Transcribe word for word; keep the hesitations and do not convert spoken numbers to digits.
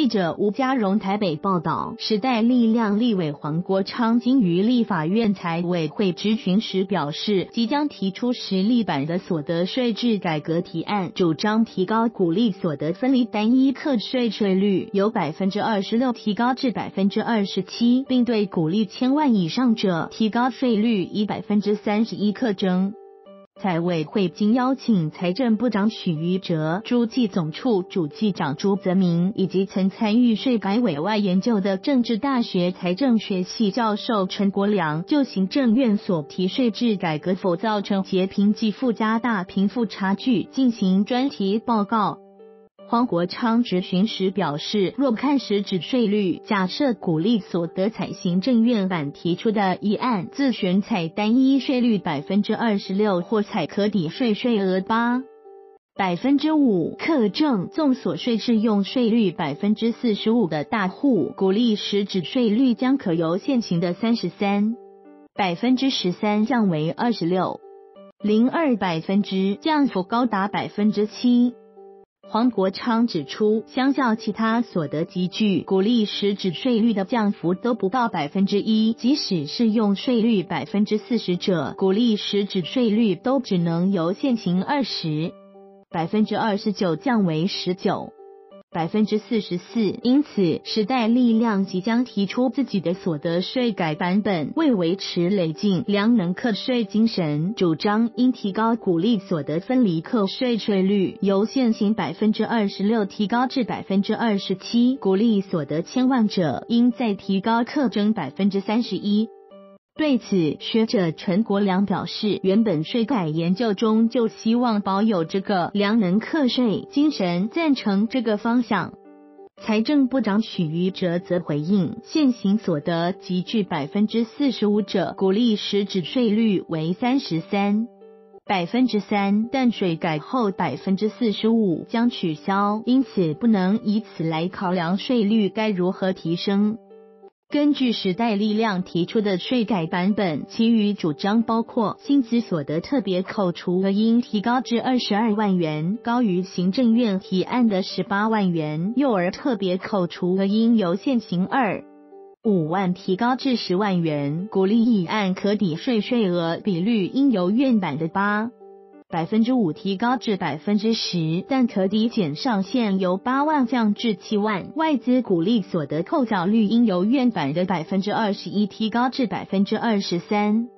记者吴家荣台北报道，时代力量立委黄国昌今于立法院财委会质询时表示，即将提出实力版的所得税制改革提案，主张提高股利所得分离单一课税税率由百分之二十六提高至百分之二十七，并对股利千万以上者提高税率以百分之三十一课征。财委会经邀请财政部长许瑜哲、诸暨总处主计长朱泽明以及曾参与税改委外研究的政治大学财政学系教授陈国良，就行政院所提税制改革否造成劫贫济富、加大贫富差距进行专题报告。黄国昌质询时表示，若看实质税率，假设股利所得采行政院版提出的议案，自选采单一税率百分之二十六，或采可抵税税额八百分之五课征综所税适用税率百分之四十五的大户，股利实质税率将可由现行的三十三百分之十三降为二十六零二百分之，降幅高达百分之七。黄国昌指出，相较其他所得集聚，股利实质税率的降幅都不到百分之一，即使适用税率百分之四十者，股利实质税率都只能由现行二十百分之二十九降为十九百分之四十四。因此，时代力量即将提出自己的所得税改版本，为维持累进良能课税精神，主张应提高股利所得分离课税税率，由现行百分之二十六提高至百分之二十七，股利所得千万者应再提高课征百分之三十一。对此，学者陈国良表示，原本税改研究中就希望保有这个良能课税精神，赞成这个方向。财政部长许瑜哲则回应，现行所得集聚百分之四十五者，股利实质税率为三十三百分之三，但税改后百分之四十五将取消，因此不能以此来考量税率该如何提升。根据时代力量提出的税改版本，其余主张包括薪资所得特别扣除额应提高至二十二万元，高于行政院提案的十八万元；幼儿特别扣除额应由现行二五万提高至十万元；鼓励议案可抵税税额比率应由院版的八百分之五提高至百分之十，但可抵减上限由八万降至七万。外资股利所得扣缴率应由院版的百分之二十一提高至百分之二十三。